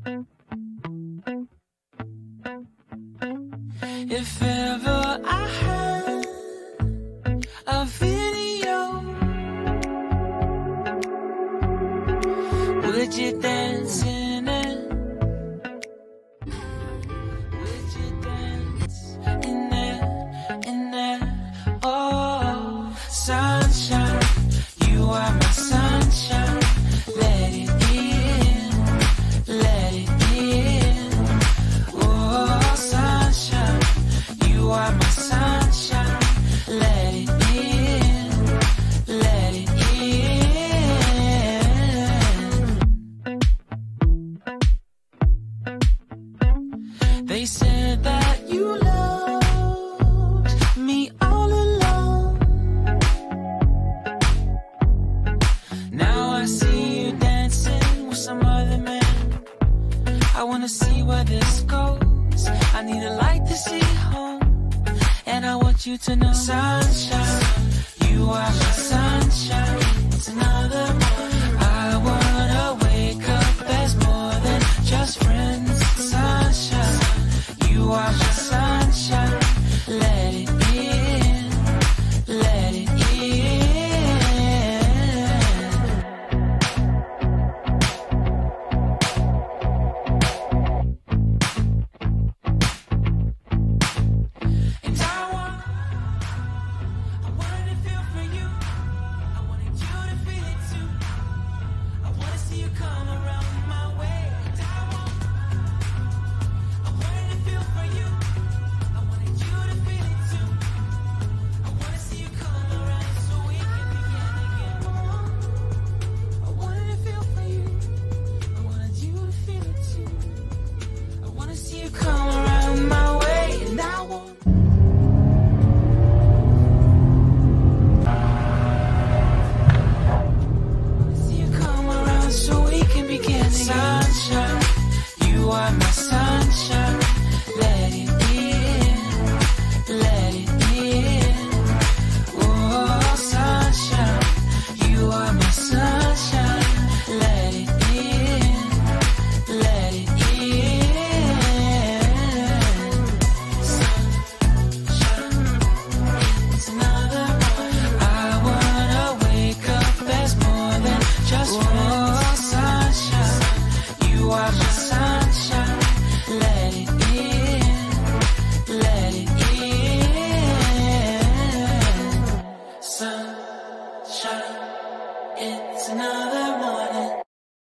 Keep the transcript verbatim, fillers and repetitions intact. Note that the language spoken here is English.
If ever I had a video, would you dance in it? Would you dance in it, in it? Oh, sunshine, you are my sunshine. Let it in, let it in. Oh, sunshine, you are my sunshine. Let it in, let it in. They said that you loved me all along. Now I see you dancing with some other man. I wanna see where this goes. I need a light to see home. And I want you to know, sunshine, you are my sunshine. It's another morning. I wanna wake up as more than just friends. Sunshine, you are my sunshine. Let it in, let it in. And I want, I wanted to feel for you. I wanted you to feel it too. I wanna see you come around my way. And I want, I wanted to feel for you. I wanted you to feel it too. I wanna see you come around so we can begin again. I wanted to feel for you. I wanted you to feel it too. I wanna see you come around my way. And I want, see you come around so we can begin again. Sunshine, you are my